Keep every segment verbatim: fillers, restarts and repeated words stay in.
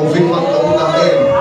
confirman con un amén.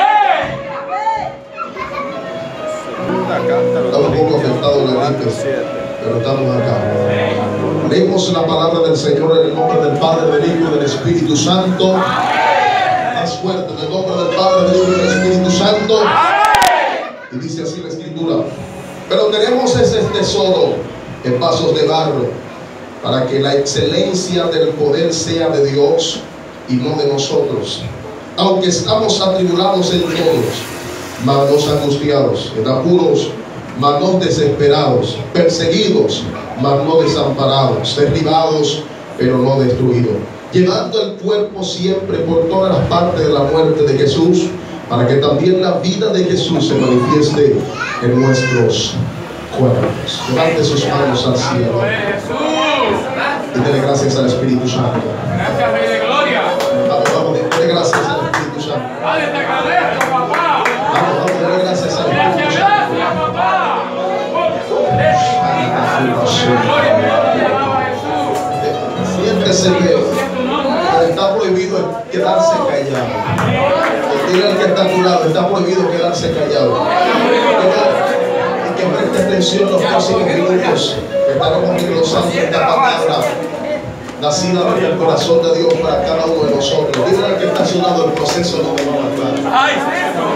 Estamos un poco afectados en la gripe, pero estamos acá. Leemos la palabra del Señor en el nombre del Padre, del Hijo y del Espíritu Santo. Más fuerte, en el nombre del Padre, del Hijo y del Espíritu Santo. Y dice así la Escritura: pero tenemos ese tesoro en vasos de barro, para que la excelencia del poder sea de Dios y no de nosotros. Aunque estamos atribulados en todos, mas no angustiados, en apuros, mas no desesperados, perseguidos, mas no desamparados, derribados, pero no destruidos, llevando el cuerpo siempre por todas las partes de la muerte de Jesús, para que también la vida de Jesús se manifieste en nuestros cuerpos. Levante sus manos al cielo y dele gracias al Espíritu Santo. Gracias, Rey de Gloria. Vamos, vamos, dele gracias al Espíritu Santo. Dale, te agradezco, papá. Vamos, vamos, dele gracias al Espíritu Gracias, Santo. gracias, papá. Gloria, gloria, alaba a Jesús. Siéntese que está prohibido quedarse callado. Dile al que está a tu lado, está prohibido quedarse callado. Y que preste atención los próximos minutos. Estaremos desglosando esta palabra nacida desde el corazón de Dios para cada uno de nosotros. Dile al que está a su lado: el proceso no me va a matar.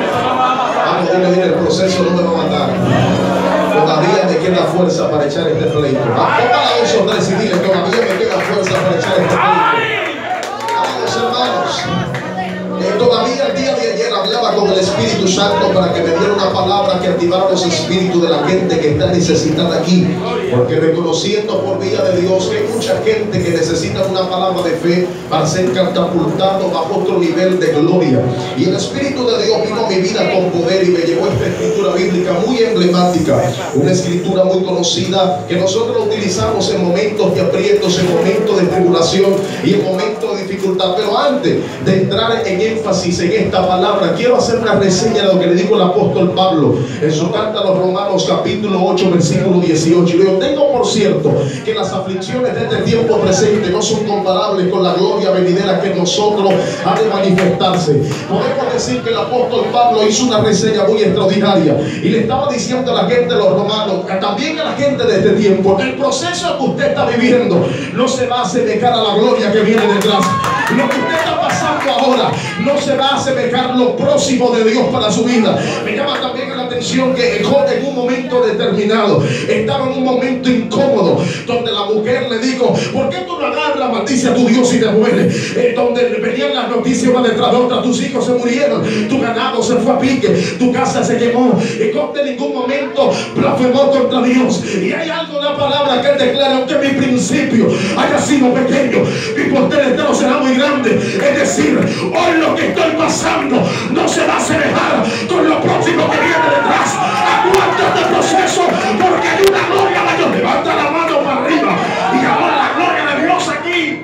Vamos, dile, dile, el proceso no me va a matar. Todavía me queda fuerza para echar este pleito. Vamos a dos o tres y dile: todavía me queda fuerza para echar este pleito. Amados hermanos, Eh, todavía el día de ayer hablaba con el Espíritu Santo para que me diera una palabra que activara los espíritus de la gente que está necesitada aquí, porque reconociendo por vía de Dios que hay mucha gente que necesita una palabra de fe para ser catapultado bajo otro nivel de gloria. Y el Espíritu de Dios vino a mi vida con poder y me llevó esta escritura bíblica muy emblemática, una escritura muy conocida que nosotros utilizamos en momentos de aprietos, en momentos de tribulación y en momentos de dificultad. Pero antes de entrar en énfasis en esta palabra, quiero hacer una reseña de lo que le dijo el apóstol Pablo en su carta a los Romanos capítulo ocho versículo dieciocho. Y yo tengo por cierto que las aflicciones de este tiempo presente no son comparables con la gloria venidera que en nosotros ha de manifestarse. Podemos decir que el apóstol Pablo hizo una reseña muy extraordinaria y le estaba diciendo a la gente de los romanos, también a la gente de este tiempo: el proceso que usted está viviendo no se va a asemejar a la gloria que viene detrás. Lo que usted está pasando ahora no se va a asemejar lo próximo de Dios para su vida. Me llama también la atención que Job en un momento determinado estaba en un momento incómodo, donde la mujer le dijo: ¿por qué tú no agarras, maldice a tu Dios y te mueres? Eh, donde venían las noticias una detrás de otra: tus hijos se murieron, tu ganado se fue a pique, tu casa se quemó. Y Job en ningún momento blasfemó contra Dios. Y hay algo en la palabra que él declara: aunque mi principio haya sido pequeño, mi posteridad será muy grande. Es decir, hoy lo que estoy pasando no se va a asemejar con lo próximo que viene detrás. Aguanta este proceso, porque hay una gloria mayor. Levanta la mano para arriba y ahora la gloria de Dios aquí.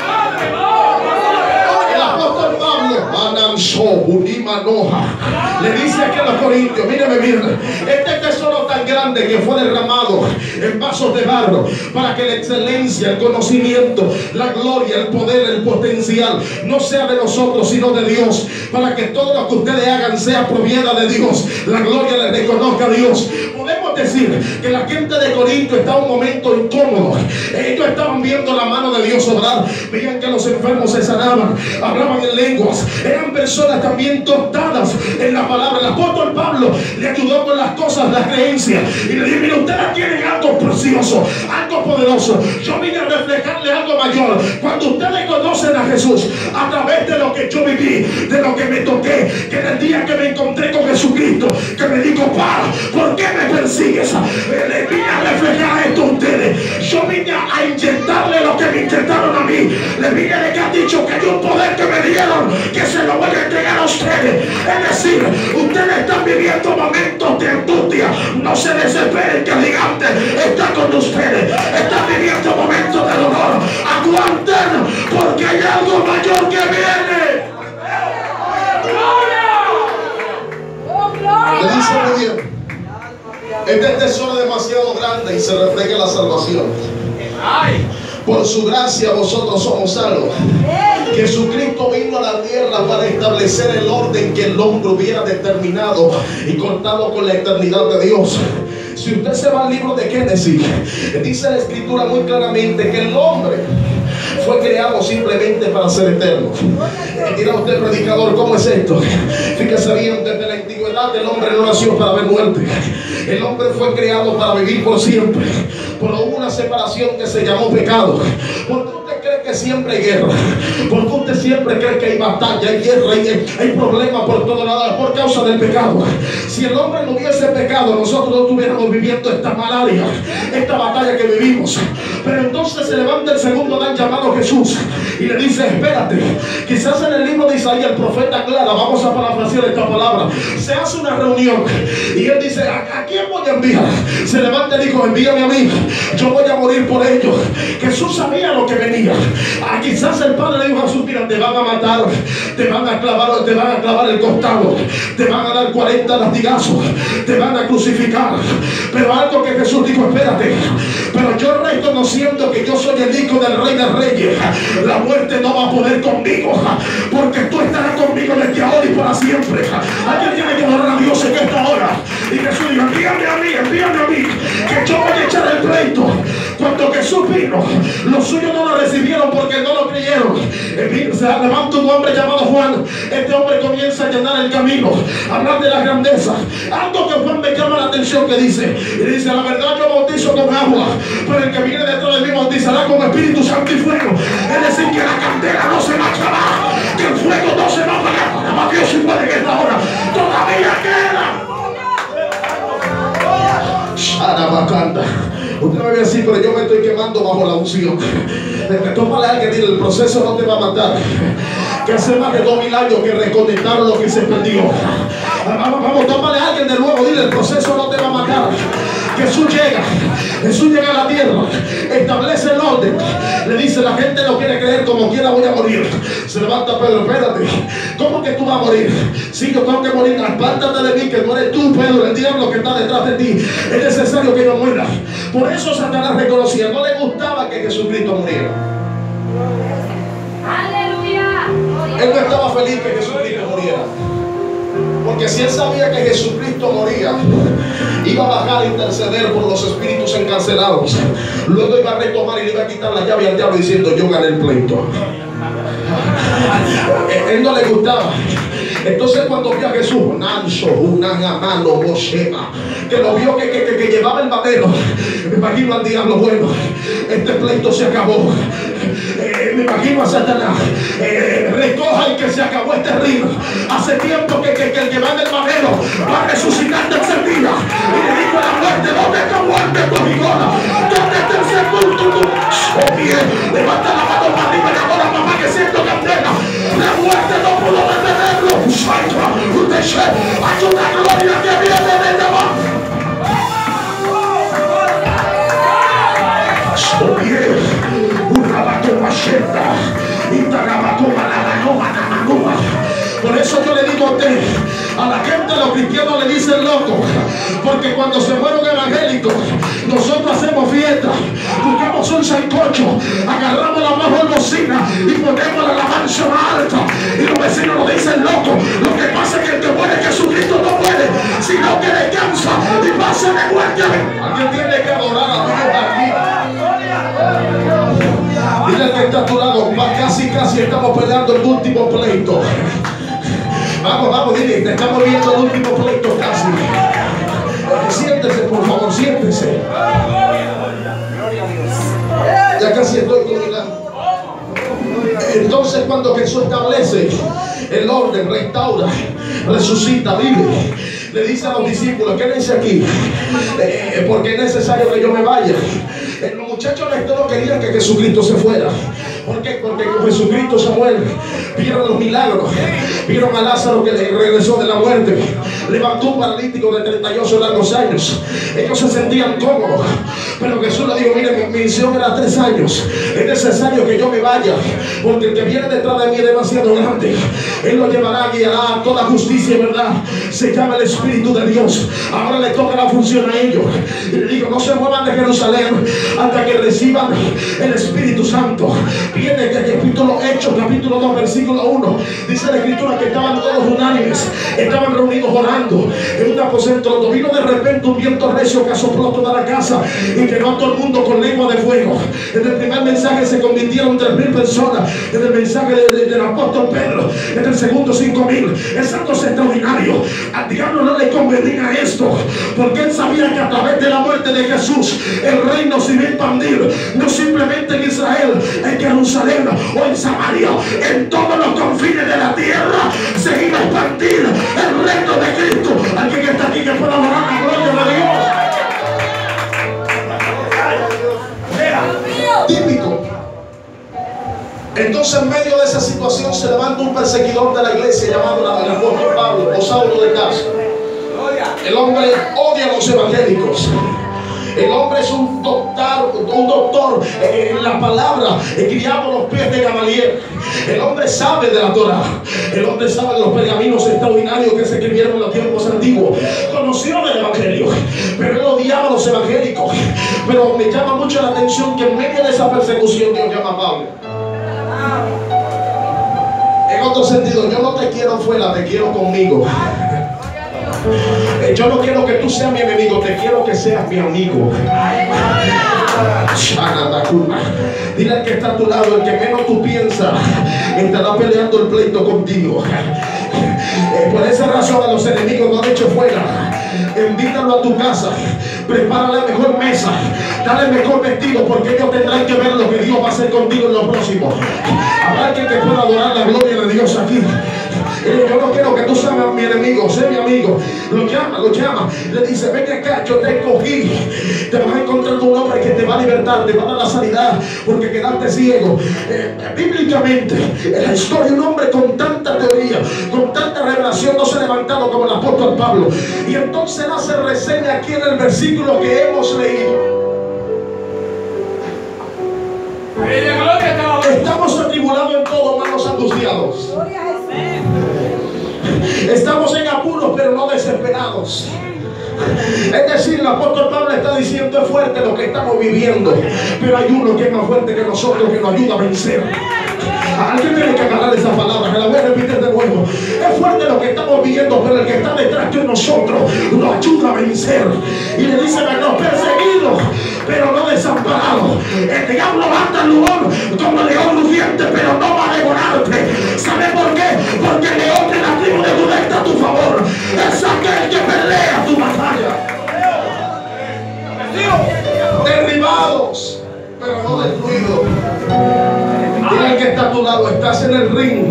El apóstol Pablo le dice aquí a los corintios: míreme bien, este tesoro tan grande que fue derramado en vasos de barro, para que la excelencia, el conocimiento, la gloria, el poder, el potencial no sea de nosotros sino de Dios, para que todo lo que ustedes hagan sea provienda de Dios, la gloria le reconozca a Dios. Podemos decir que la gente de Corinto está en un momento incómodo. Ellos estaban viendo la mano de Dios obrar, veían que los enfermos se sanaban, hablaban en lenguas, eran personas también tostadas en la palabra. El apóstol Pablo le ayudó con las cosas, las creencias, y le dijo: mire, ustedes tienen algo precioso, algo poderoso. Yo vine a reflejarle algo mayor. Cuando ustedes conocen a Jesús a través de lo que yo viví, de lo que me toqué, que en el día que me encontré con Jesucristo, que me dijo: para, ¿por qué me persigues? Le vine a reflejar esto a ustedes. Yo vine a inyectarle lo que me inyectaron a mí. Le vine a que ha dicho que hay un poder que me dieron, que se lo voy a entregar a ustedes. Es decir, ustedes están viviendo momentos de angustia. No se desesperen, que el gigante está con ustedes. Están viviendo momentos de dolor. Aguanten, porque hay algo mayor que viene. Le dice muy bien: este tesoro es demasiado grande y se refleja la salvación. Por su gracia vosotros somos salvos. Jesucristo vino a la tierra para establecer el orden que el hombre hubiera determinado y cortado con la eternidad de Dios. Si usted se va al libro de Génesis, dice la escritura muy claramente que el hombre fue creado simplemente para ser eterno. Dirá usted, predicador, ¿cómo es esto? Fíjese bien, desde la antigüedad el hombre no nació para ver muerte. El hombre fue creado para vivir por siempre. Pero hubo una separación que se llamó pecado. ¿Por qué usted cree que siempre hay guerra? ¿Por qué usted siempre cree que hay batalla, hay guerra, hay, hay problemas por todo lado? Por causa del pecado. Si el hombre no hubiese pecado, nosotros no estuviéramos viviendo esta malaria, esta batalla que vivimos. Pero entonces se levanta el segundo Dan llamado Jesús y le dice: espérate. Quizás en el libro de Isaías el profeta aclara, vamos a parafrasear esta palabra, se hace una reunión y él dice: ¿a, a quién voy a enviar? Se levanta y dijo: envíame a mí, yo voy a morir por ellos. Jesús sabía lo que venía. Ah, quizás el Padre le dijo a Jesús: mira, te van a matar, te van a clavar, te van a clavar el costado, te van a dar cuarenta latigazos, te van a crucificar. Pero algo que Jesús dijo: espérate, pero yo reconociendo que yo soy el hijo del Rey de Reyes, la muerte no va a poder conmigo, porque tú estarás conmigo desde ahora y para siempre. Alguien tiene que adorar a Dios en esta hora. Y Jesús dijo: envíame a mí, envíame a mí, que yo voy a echar el pleito. Cuando Jesús vino, los suyos no lo recibieron porque no lo creyeron. Se levanta un hombre llamado Juan. Este hombre comienza a llenar el camino, a hablar de la grandeza. Algo que Juan me llama la atención, que dice, y dice: la verdad yo bautizo con agua, pero el que viene detrás de mí bautizará con Espíritu Santo y fuego. Es decir, que la candela no se va a acabar, que el fuego no se va a apagar. Para Dios, si puede, que esta hora todavía queda. Sharabacanda. Usted me ve así, pero yo me estoy quemando bajo la unción. Tómale a alguien y dile: el proceso no te va a matar. Que hace más de dos mil años que reconectaron lo que se perdió. Vamos, vamos, tómale a alguien de nuevo, dile: el proceso no te va a matar. Jesús llega, Jesús llega a la tierra, establece el orden. Le dice: la gente no quiere creer, como quiera voy a morir. Se levanta Pedro: espérate, ¿cómo que tú vas a morir? Si yo tengo que morir, apártate de mí, que no eres tú, Pedro, el diablo que está detrás de ti. Es necesario que yo muera. Por eso Satanás reconocía, no le gustaba que Jesucristo muriera. Aleluya. Él no estaba feliz que Jesucristo muriera, porque si él sabía que Jesucristo moría, iba a bajar a interceder por los espíritus encarcelados. Luego iba a retomar y le iba a quitar la llave al diablo diciendo: yo gané el pleito. Él no le gustaba. Entonces cuando vio a Jesús, Nanso, Unanamano, Moshema, que lo vio que, que, que, que llevaba el madero, me imagino al diablo: bueno, este pleito se acabó. Eh, me imagino a Satanás: eh, recoja el que se acabó este río. Hace tiempo que, que, que el que va en el madero va a resucitar tercer día. Y le dijo a la muerte: ¿dónde está muerte tu aguijona? ¿Dónde está el sepulcro? Oh, bien, levanta la mano para arriba y ahora, mamá, que siento candela. La muerte no pudo detenerlo. Hay una gloria que viene desde abajo. Oh, bien, un rabato macheta y tagabato bananoma nananoma. Por eso yo le digo a usted, a la gente, a los cristianos le dicen loco, porque cuando se fueron evangélicos, nosotros hacemos fiesta, buscamos un sancocho, agarramos la mejor bocina y ponemos la alabanza más alta, y los vecinos nos dicen loco. Lo que pasa es que el que muere Jesucristo no muere, sino que descansa y pasa de muerte. Alguien tiene que adorar a Dios aquí. Dile al que está a tu lado: casi casi estamos peleando el último pleito. Vamos, vamos, dile, te estamos viendo el último pleito casi. Siéntese, por favor, siéntese. Ya casi estoy terminando. Entonces cuando Jesús establece el orden, restaura, resucita, vive, le dice a los discípulos: quédense aquí, eh, porque es necesario que yo me vaya. Los muchachos no querían que Jesucristo se fuera, ¿Por qué? Porque con Jesucristo, Samuel, vieron los milagros. Vieron a Lázaro que le regresó de la muerte. Levantó un paralítico de treinta y ocho largos años. Ellos se sentían cómodos. Pero Jesús le dijo, mire, mi misión era tres años. Es necesario que yo me vaya, porque el que viene detrás de mí es demasiado grande. Él lo llevará, guiará a toda justicia y verdad. Se llama el Espíritu de Dios. Ahora le toca la función a ellos. Y le digo, no se muevan de Jerusalén hasta que reciban el Espíritu Santo. Viene el capítulo Hechos, capítulo dos, versículo uno. Dice la Escritura que estaban todos unánimes, estaban reunidos orando en un aposento. Cuando vino de repente un viento recio que asopló toda la casa y quedó a todo el mundo con lengua de fuego. En el primer mensaje se convirtieron tres mil personas. En el mensaje de, de, del apóstol Pedro, en el segundo cinco mil. Es algo extraordinario. Al diablo no le convenía esto, porque él sabía que a través de la muerte de Jesús el reino se iba a expandir, no simplemente en Israel, en Jerusalén o en Samaria, en todos los confines de la tierra se iba a expandir el reino de Cristo. Alguien que está aquí que pueda adorar la gloria de Dios. Típico. Entonces, en medio de esa situación se levanta un perseguidor de la iglesia llamado el apóstol Pablo o Saulo de Tarso. El hombre odia a los evangélicos. El hombre es un doctor, un doctor en la palabra, criado a los pies de Gamaliel. El hombre sabe de la Torah. El hombre sabe de los pergaminos extraordinarios que se escribieron en los tiempos antiguos. Conoció del evangelio, pero él odiaba a los evangélicos. Pero me llama mucho la atención que en medio de esa persecución Dios llama a Pablo. En otro sentido, yo no te quiero fuera, te quiero conmigo. Yo no quiero que tú seas mi enemigo, te quiero que seas mi amigo. Dile al que está a tu lado, el que menos tú piensas, estará peleando el pleito contigo. Por esa razón a los enemigos no han hecho fuera. Invítalo a tu casa, prepara la mejor mesa, dale el mejor vestido, porque ellos tendrán que ver lo que Dios va a hacer contigo en lo próximo. Habrá alguien que pueda adorar la gloria de Dios aquí. Yo no quiero que tú seas mi enemigo, sé mi amigo. Lo llama, lo llama. Le dice, ven acá, yo te escogí. Te vas a encontrar con un hombre que te va a libertar, te va a dar la sanidad, porque quedaste ciego. Eh, bíblicamente, en la historia, un hombre con tanta teoría, con tanta revelación, no se ha levantado como el apóstol Pablo. Y entonces hace reseña aquí en el versículo que hemos leído. Estamos atribulados en todo, manos angustiados. Estamos en apuros, pero no desesperados. Es decir, el apóstol Pablo está diciendo, es fuerte lo que estamos viviendo, pero hay uno que es más fuerte que nosotros, que nos ayuda a vencer. Alguien tiene que agarrar esa palabra, que la voy a repetir de nuevo. Es fuerte lo que estamos viviendo, pero el que está detrás de nosotros nos ayuda a vencer. Y le dice, los perseguidos, pero no desamparados. El diablo anda al lugar como león rugiente, pero no va a devorarte. ¿Sabe por qué? Porque el león de la tribu de Judá está a tu favor. Es aquel que pelea tu batalla. Derribados, pero no destruidos. Dile al que está a tu lado, estás en el ring.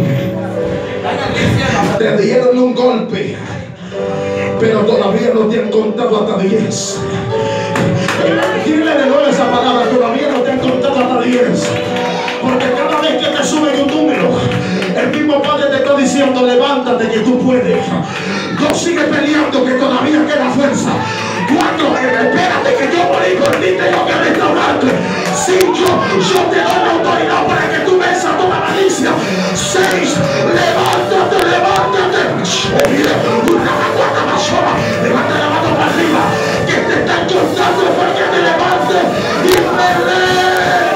Te dieron un golpe, pero todavía no te han contado hasta diez. Dile de nuevo esa palabra, todavía no te han contado hasta diez. Porque cada vez que te suben un número, el mismo Padre te está diciendo, levántate que tú puedes. Dos, sigue peleando que todavía queda fuerza. Cuatro, espérate que yo morí por ti, tengo que restaurarte. Cinco, yo te doy la autoridad para que tú venzas toda malicia. Seis, levántate, levántate. Oh, mira, una cuarta basura. Levanta la mano para arriba, que te están contando para que te levantes y pelees.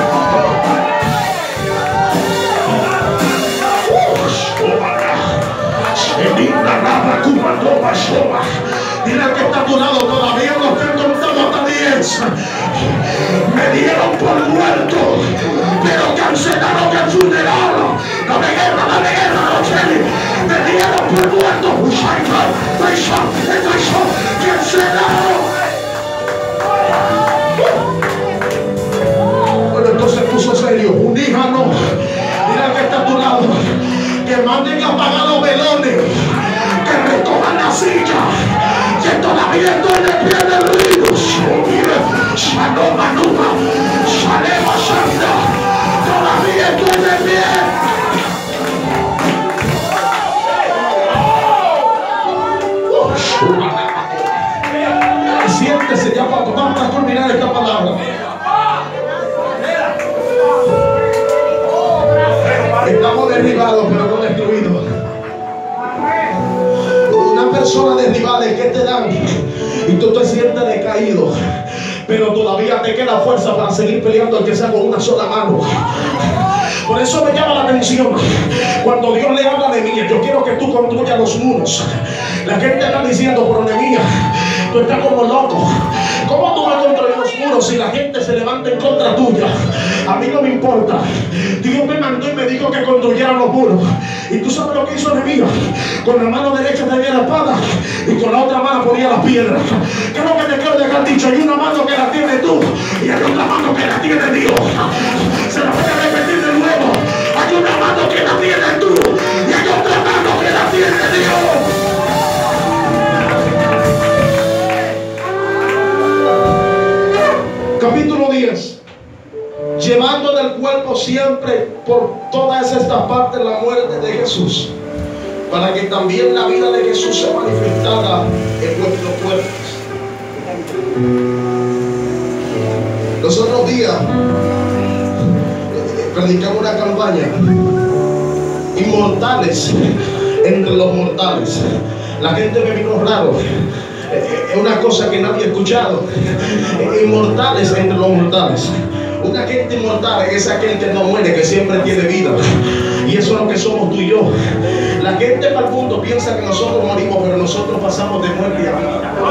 Dile al que está a tu lado, todavía no te han contado hasta diez. Me dieron por muerto, pero cancelaron el funeral. Dame guerra, dame guerra, Rochelle. Me dieron por muerto. Traición, traición, cancelaron. Bueno, entonces puso serio. Uníjalo. Dile al que está a tu lado, que manden a apagar los velones, que recojan la silla, que todavía estoy de pie del río. Shalom, Anuba, Shalem, Shalom. Todavía más para culminar esta palabra. Estamos derribados, pero no destruidos. Una persona derribada es que te dan y tú te sientes decaído, pero todavía te queda fuerza para seguir peleando, aunque sea con una sola mano. Por eso me llama la atención cuando Dios le habla de mí. Yo quiero que tú construyas los muros. La gente está diciendo, pero Nehemías, tú estás como loco. ¿Cómo tú vas a construir los muros si la gente se levanta en contra tuya? A mí no me importa. Dios me mandó y me dijo que construyeran los muros. Y tú sabes lo que hizo Nehemías. Con la mano derecha tenía la espada y con la otra mano ponía las piedras. ¿Qué es lo que te quiero dejar dicho? Hay una mano que la tiene tú y hay otra mano que la tiene Dios. Se la voy a repetir de nuevo. Hay una mano que la tienes tú y hay otra mano que la tiene Dios. Capítulo diez. Llevando del cuerpo siempre por todas estas partes la muerte de Jesús, para que también la vida de Jesús sea manifestada en vuestros cuerpos. Los otros días predicamos una campaña, inmortales entre los mortales. La gente me vino raro. Es una cosa que nadie ha escuchado. Inmortales entre los mortales. Una gente inmortal es aquel que no muere, que siempre tiene vida. Y eso es lo que somos tú y yo. La gente para el mundo piensa que nosotros morimos, pero nosotros pasamos de muerte a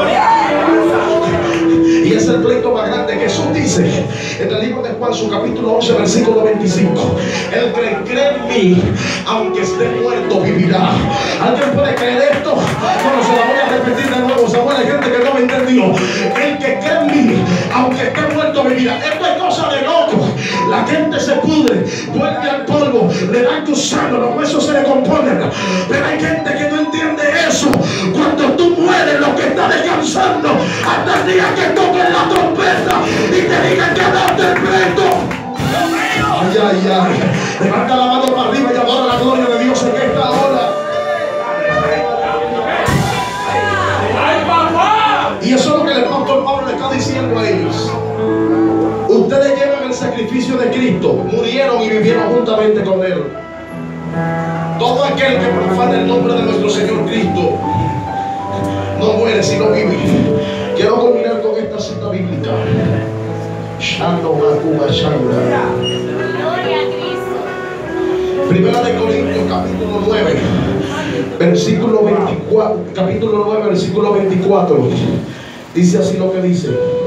vida. Y es el pleito más grande. Jesús dice en el libro de Juan, su capítulo once, versículo veinticinco: el que cree en mí, aunque esté muerto, vivirá. ¿Alguien puede creer esto? Bueno, se la voy a repetir de nuevo. Samuel, hay gente que no me entendió. El que cree en mí, aunque esté muerto, vivirá. Esto es cosa de loco. La gente se pudre, vuelve al polvo, le dan gusano, los huesos se le componen. Pero hay gente que no entiende eso. Cuando tú mueres, lo que está descansando hasta el día que toquen la trompeta y te digan que daste el pleito. Ay, ay, ay. Levanta la mano para arriba y adora la gloria de Dios en esta hora. Y eso es lo que el apóstol Pablo le está diciendo a ellos. Ustedes llevan el sacrificio de Cristo, murieron y vivieron juntamente con Él. Todo aquel que profana el nombre de nuestro Señor Cristo no muere sino vive. Quiero culminar con esta cita bíblica. Primera de Corintios, capítulo nueve, versículo veinticuatro, capítulo nueve, versículo veinticuatro. Dice así lo que dice.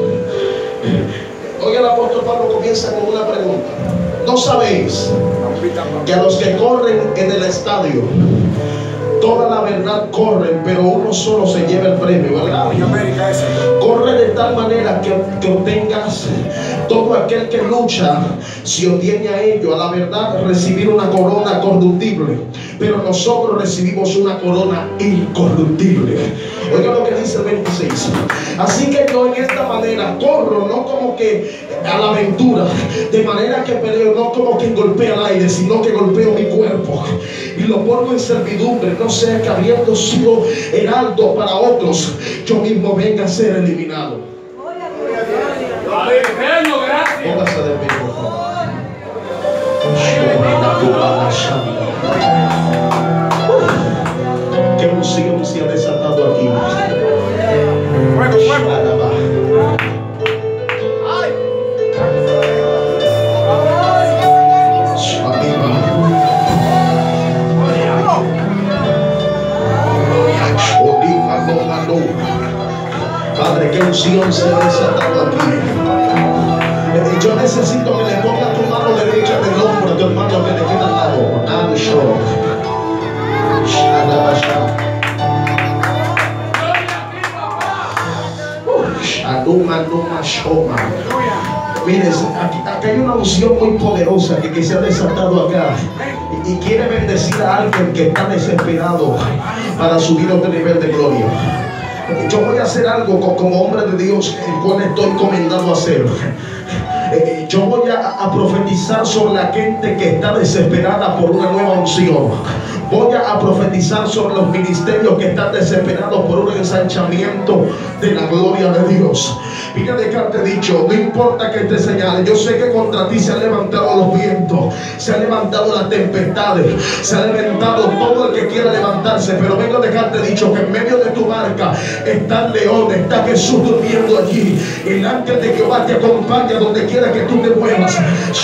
Hoy el apóstol Pablo comienza con una pregunta. ¿No sabéis que a los que corren en el estadio, toda la verdad corren, pero uno solo se lleva el premio, ¿verdad? Corre de tal manera que, que obtengas, todo aquel que lucha, si obtiene a ello, a la verdad, recibir una corona corruptible, pero nosotros recibimos una corona incorruptible. Oiga lo que dice el veintiséis. Así que yo en esta manera corro, no como que a la aventura, de manera que peleo, no como que golpeo al aire, sino que golpeo mi cuerpo y lo pongo en servidumbre, no sea que habiendo sido heraldo para otros, yo mismo venga a ser eliminado. Póngase de pie, por favor. Qué unción se ha desatado aquí. Fuego, fuego. Padre, qué unción se ha desatado aquí. Yo necesito que le ponga tu mano derecha del hombro a tu hermano que le queda al lado. Mire, aquí, aquí hay una unción muy poderosa que, que se ha desatado acá y, y quiere bendecir a alguien que está desesperado para subir a otro nivel de gloria. Yo voy a hacer algo como hombre de Dios, el cual estoy encomendado a hacer. Yo voy a, a profetizar sobre la gente que está desesperada por una nueva unción. Voy a profetizar sobre los ministerios que están desesperados por un ensanchamiento de la gloria de Dios. Fíjate que te he dicho, no importa que te señale, yo sé que contra ti se han levantado los vientos, se han levantado las tempestades, se ha levantado todo el que quiera levantarse, pero vengo a dejarte dicho que en medio de tu barca está el león, está Jesús durmiendo allí. El ángel de Jehová te acompaña donde quiera que tú te muevas.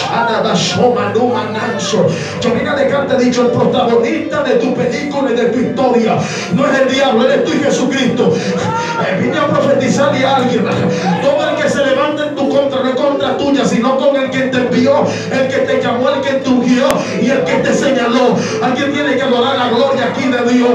Yo vine a dejarte dicho, el protagonista de tu película y de tu historia no es el diablo, eres tú y Jesucristo. Vine a profetizarle a alguien: todo el que se levanta en tu contra no es contra tuya, sino con el que te envió, el que te llamó, el que te ungió y el que te señaló. Alguien tiene que adorar la gloria aquí de Dios.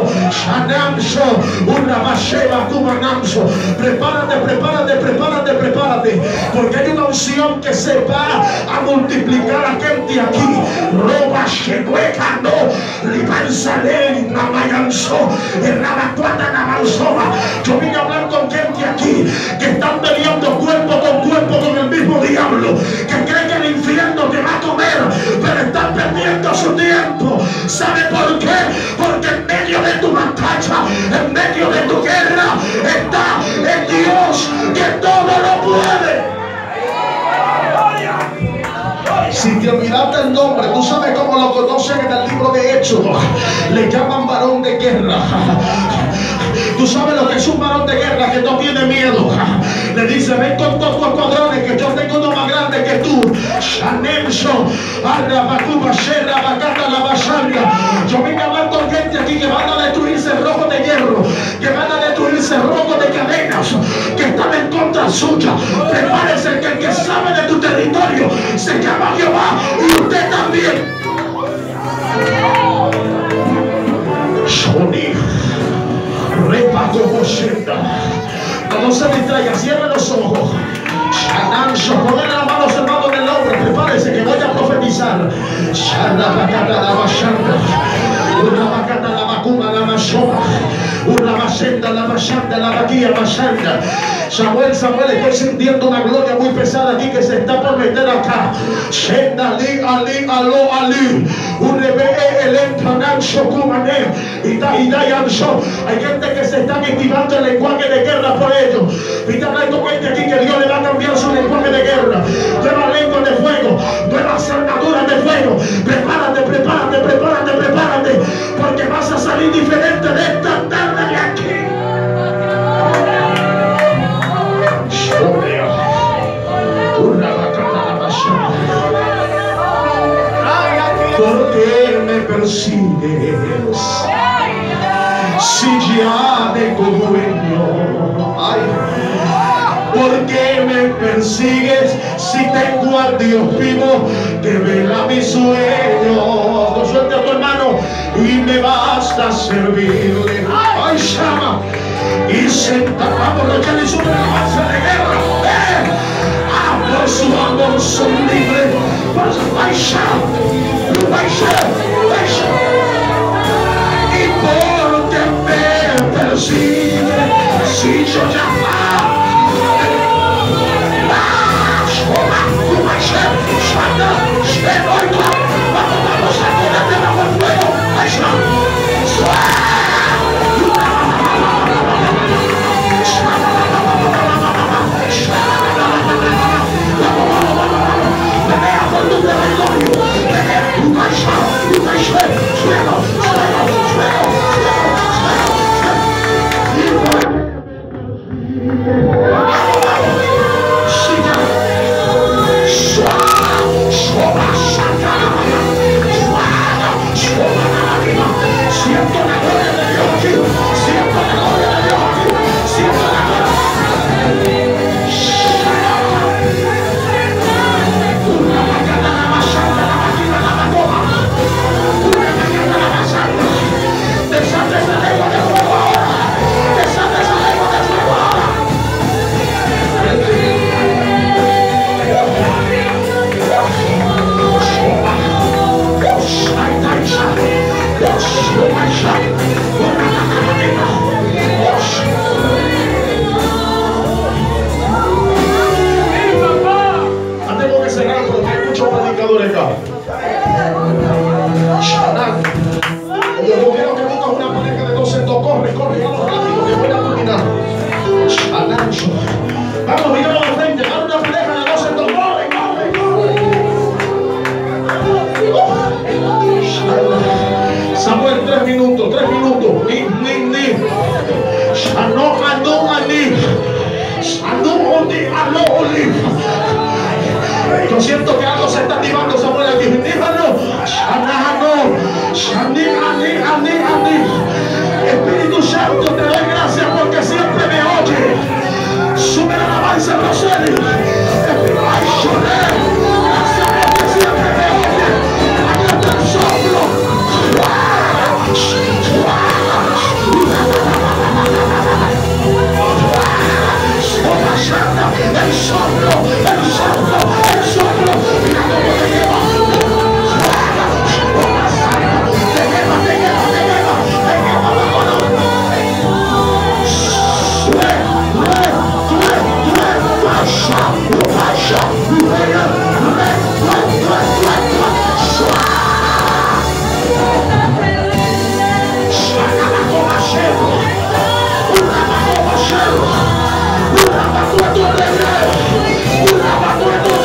Prepárate, prepárate, prepárate, prepárate, porque hay una unción que se va a multiplicar a gente aquí. Roba shecueca no libanzale namayanzo errabacuata namanzoma. Yo vine a hablar con gente aquí que están peleando cuerpo con cuerpo con el mismo diablo, que creen que el infierno te va a comer, pero están perdiendo su tiempo. ¿Sabe por qué? Porque en medio de tu batalla, en medio de tu guerra, está el Dios que todo lo puede. Si te olvidaste el nombre, tú sabes cómo lo conocen en el libro de Hechos. Le llaman varón de guerra. Tú sabes lo que es un varón de guerra que no tiene miedo. Le dice: ven con todos tus escuadrones, que yo tengo uno más grande que tú. Yo vine a hablar con gente aquí que van a destruirse rojos de hierro, que van a destruirse rojos de cadenas, que están en contra suya. Prepárese, que el que sabe de tu territorio se llama Jehová, y usted también. Shoni. No se distraiga, cierre los ojos. Ponle las manos, hermano, en el hombro. Prepárese que voy a profetizar. Una bacata la vacuna la machoma, una bacenda la machanda, la vaquilla machanda. Samuel, Samuel, estoy sintiendo una gloria muy pesada aquí que se está por meter acá. Shenda ali, ali, alo, ali. Un rebe el entranancho cumane. Y da, y da, y ancho. Hay gente que se está activando el lenguaje de guerra por ellos. Y te hablando gente aquí que Dios le va a cambiar su lenguaje de guerra. Nuevas lenguas de fuego, nuevas armaduras de fuego. Prepárate, prepárate, prepárate, prepárate, porque vas a salir diferente de esta tarde de aquí. ¿Por qué me persigues si ya de tu dueño? Ay, ¿por qué me persigues si tengo al Dios vivo que vela mi sueño? No suelte a tu hermano y me basta servirle. Ay, llama y sentamos los que le suben la base de guerra. ¡Eh! Ah, por su amor son libres. Por su baixa, baixa, baixa. Y porque me persigue si yo ya vamos a ponerte bajo el fuego. Pelea por tu territorio, pelea tu país, tu país. abajo una pareja de doscientos. Corre, corre, vamos rápido, que voy a culminar. Alancho. Vamos, miramos de frente. Dale una pareja de doscientos. Corre, corre, corre. Samuel, tres minutos, tres minutos. Ni, ni, ni. Ano, ano, ani. Ano, oni, ano, oni. Yo siento que algo se está activando, Samuel, aquí. Dígalo. Anahano. Ani, ani, ani, ani. Espíritu Santo, te doy gracias porque siempre me oye. Sube la alabanza, Rosario. Ay, lloré. Gracias porque siempre me oye. Aquí está el soplo. El soplo, el soplo, el soplo. Mira cómo te lleva. Te lleva, te lleva, te lleva. Te lleva, vámonos. Sube, sube, sube, sube. Pasa, pasa, sube, sube, sube, sube, sube. Sácala con acero. Una mano acero. Una mano a tu derecha. Una mano a tu